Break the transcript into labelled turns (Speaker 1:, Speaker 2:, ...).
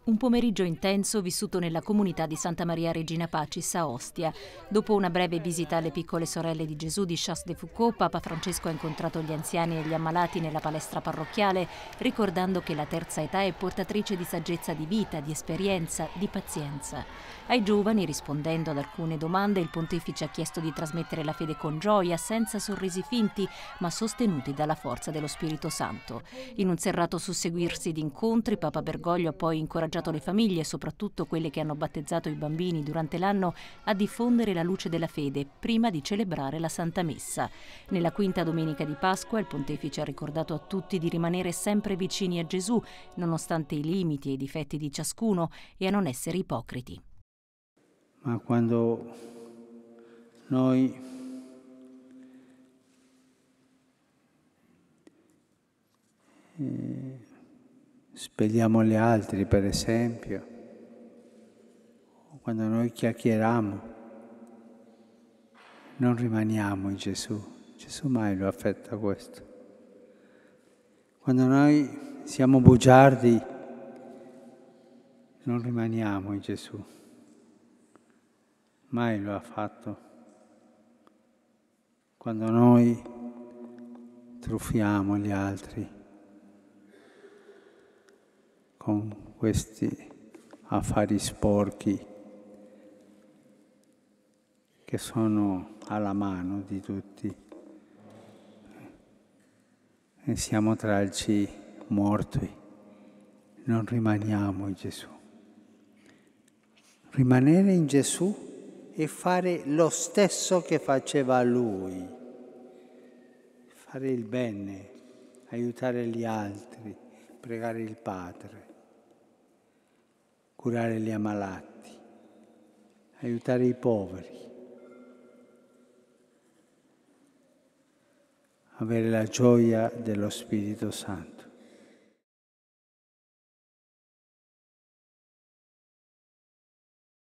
Speaker 1: Un pomeriggio intenso vissuto nella comunità di Santa Maria Regina Pacis a Ostia. Dopo una breve visita alle piccole sorelle di Gesù di Chasse-de-Foucauld, Papa Francesco ha incontrato gli anziani e gli ammalati nella palestra parrocchiale, ricordando che la terza età è portatrice di saggezza di vita, di esperienza, di pazienza. Ai giovani, rispondendo ad alcune domande, il pontefice ha chiesto di trasmettere la fede con gioia, senza sorrisi finti, ma sostenuti dalla forza dello Spirito Santo. In un serrato susseguirsi di incontri, Papa Bergoglio ha poi incoraggiato le famiglie, soprattutto quelle che hanno battezzato i bambini durante l'anno, a diffondere la luce della fede prima di celebrare la Santa Messa. Nella quinta domenica di Pasqua il pontefice ha ricordato a tutti di rimanere sempre vicini a Gesù, nonostante i limiti e i difetti di ciascuno, e a non essere ipocriti.
Speaker 2: Ma quando noi spelliamo gli altri, per esempio, quando noi chiacchieriamo, non rimaniamo in Gesù. Gesù mai lo affetta questo. Quando noi siamo bugiardi, non rimaniamo in Gesù. Mai lo ha fatto. Quando noi truffiamo gli altri con questi affari sporchi che sono alla mano di tutti e siamo tralci morti, non rimaniamo in Gesù. Rimanere in Gesù e fare lo stesso che faceva Lui, fare il bene, aiutare gli altri, pregare il Padre, curare gli ammalati, aiutare i poveri, avere la gioia dello Spirito Santo.